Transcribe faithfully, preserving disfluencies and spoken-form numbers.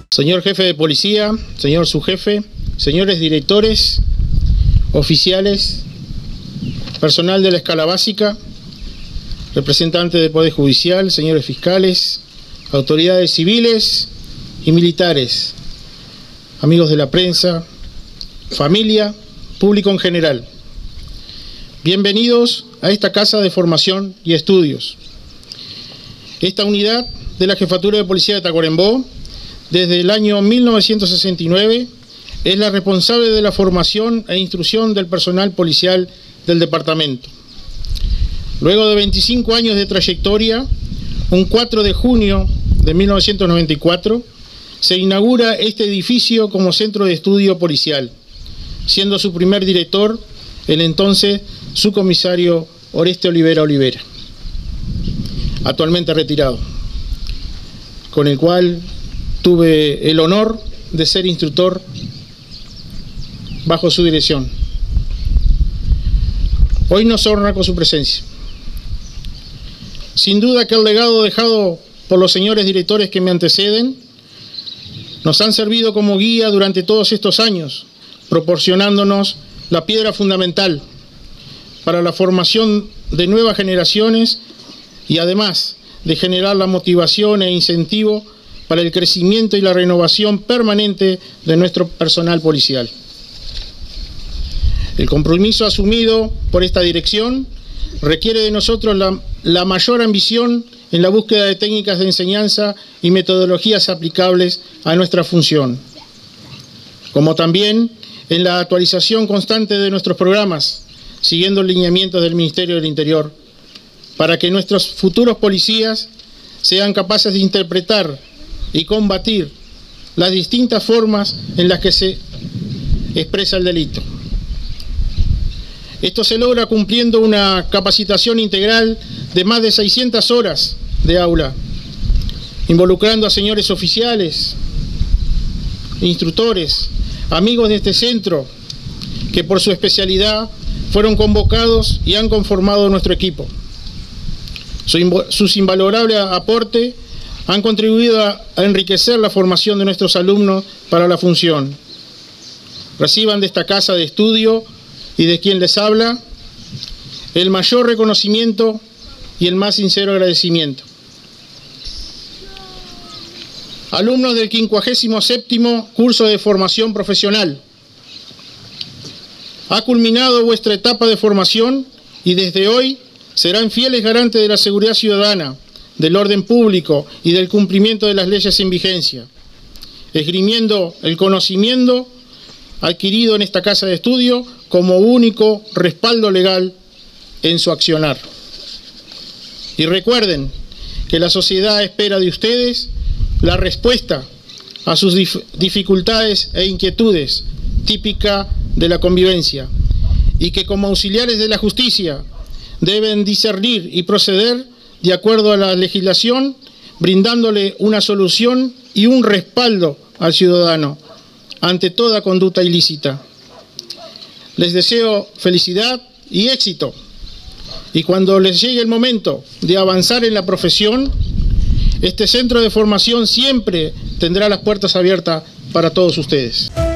Señor jefe de policía, señor subjefe, señores directores, oficiales, personal de la escala básica, representantes del Poder Judicial, señores fiscales, autoridades civiles y militares, amigos de la prensa, familia, público en general. Bienvenidos a esta casa de formación y estudios. Esta unidad de la Jefatura de Policía de Tacuarembó, desde el año mil novecientos sesenta y nueve, es la responsable de la formación e instrucción del personal policial del departamento. Luego de veinticinco años de trayectoria, un cuatro de junio de mil novecientos noventa y cuatro, se inaugura este edificio como centro de estudio policial, siendo su primer director el entonces subcomisario Oreste Olivera Olivera, actualmente retirado, con el cual tuve el honor de ser instructor bajo su dirección. Hoy nos honra con su presencia. Sin duda que el legado dejado por los señores directores que me anteceden nos han servido como guía durante todos estos años, proporcionándonos la piedra fundamental para la formación de nuevas generaciones y además de generar la motivación e incentivo para el crecimiento y la renovación permanente de nuestro personal policial. El compromiso asumido por esta dirección requiere de nosotros la, la mayor ambición en la búsqueda de técnicas de enseñanza y metodologías aplicables a nuestra función, como también en la actualización constante de nuestros programas, siguiendo los lineamientos del Ministerio del Interior, para que nuestros futuros policías sean capaces de interpretar y combatir las distintas formas en las que se expresa el delito. Esto se logra cumpliendo una capacitación integral de más de seiscientas horas de aula, involucrando a señores oficiales, instructores, amigos de este centro, que por su especialidad fueron convocados y han conformado nuestro equipo. Su, sus invalorables aportes han contribuido a, a enriquecer la formación de nuestros alumnos para la función. Reciban de esta casa de estudio y de quien les habla el mayor reconocimiento y el más sincero agradecimiento. Alumnos del quincuagésimo séptimo curso de formación profesional, ha culminado vuestra etapa de formación y desde hoy serán fieles garantes de la seguridad ciudadana, del orden público y del cumplimiento de las leyes en vigencia, esgrimiendo el conocimiento adquirido en esta casa de estudio como único respaldo legal en su accionar. Y recuerden que la sociedad espera de ustedes la respuesta a sus dif dificultades e inquietudes típica de la convivencia, y que como auxiliares de la justicia deben discernir y proceder de acuerdo a la legislación, brindándole una solución y un respaldo al ciudadano ante toda conducta ilícita. Les deseo felicidad y éxito, y cuando les llegue el momento de avanzar en la profesión, este centro de formación siempre tendrá las puertas abiertas para todos ustedes.